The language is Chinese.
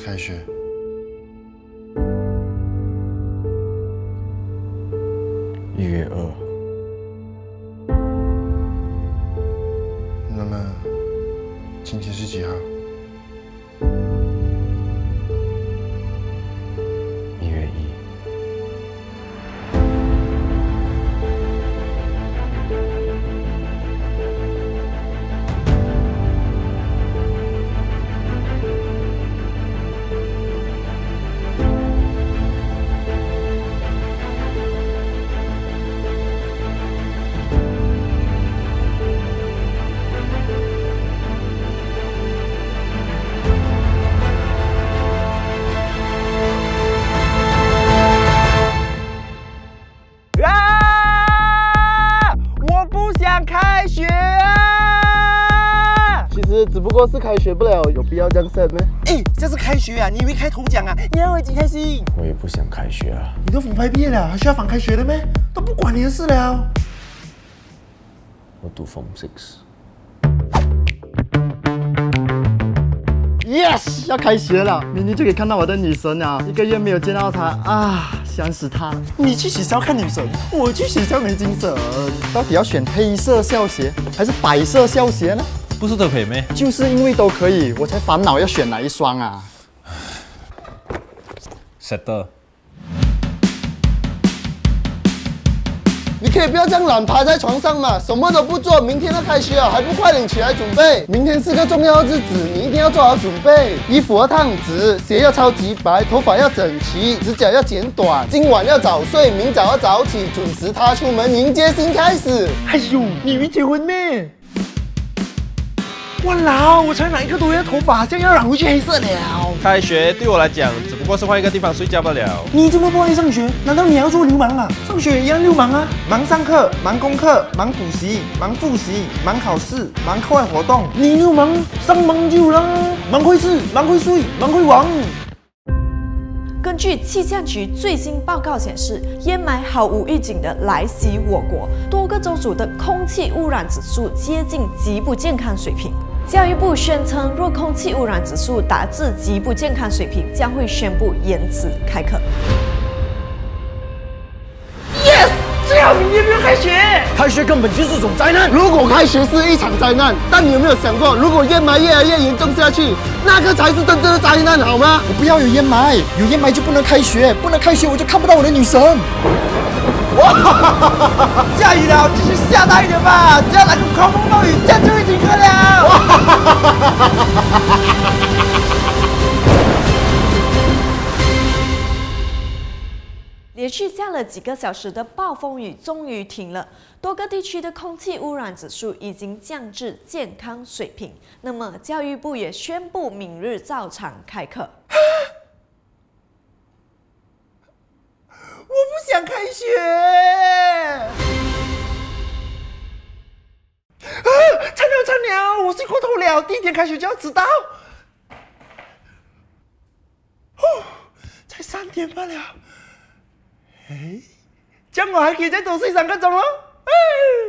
开学 ？1月2。 那么今天是几号 ？1月1。 只不过是开学不了，有必要这样 sad 吗？ 哎，这是开学啊，你以为开头奖啊？你要几开心？ 我也不想开学啊。 你都反派毕业了，还需要反开学的咩？都不管你的事了。 我读 Form 6。 Yes， 要开学了，明天就可以看到我的女神了。1个月没有见到她啊，想死她了。 你去学校看女神，我去学校没精神。 到底要选黑色校鞋还是白色校鞋呢？ 不是都可以咩？ 就是因为都可以，我才烦恼要选哪一双啊。 是的。 你可以不要这样懒趴在床上嘛，什么都不做，明天要开学了，还不快点起来准备？明天是个重要日子，你一定要做好准备。衣服要烫直，鞋要超级白，头发要整齐，指甲要剪短。今晚要早睡，明早要早起，准时踏出门，迎接新开始。 哎呦，你以为结婚咩？哇啦！我才哪一个多月头发，这样要染回去黑色了。 开学对我来讲，只不过是换一个地方睡觉罢了。 你这么不爱上学，难道你还要做流氓啊？上学也一样流氓啊！忙上课，忙功课，忙补习，忙复习，忙考试，忙课外活动。你流氓，上忙就啦，忙会吃，忙会睡，忙会玩。 根据气象局最新报告显示，烟霾毫无预警地来袭我国，多个州属的空气污染指数接近极不健康水平。教育部宣称，若空气污染指数达至极不健康水平，将会宣布延迟开课。 Yes， 最好明天不要开学。 开学根本就是种灾难。如果开学是一场灾难，但你有没有想过，如果烟霾越来越严重下去，那个才是真正的灾难，好吗？我不要有烟霾，有烟霾就不能开学，不能开学我就看不到我的女神。 哇，下雨了，继续下大一点吧，只要来个狂风暴雨，这样就会停课了。 连续下了几个小时的暴风雨终于停了，多个地区的空气污染指数已经降至健康水平。那么，教育部也宣布明日照常开课。 我不想开学。惨了，我睡过头了，第1天开学就要迟到。才3点罢了。哎，这样我还可以再多睡3个钟哦。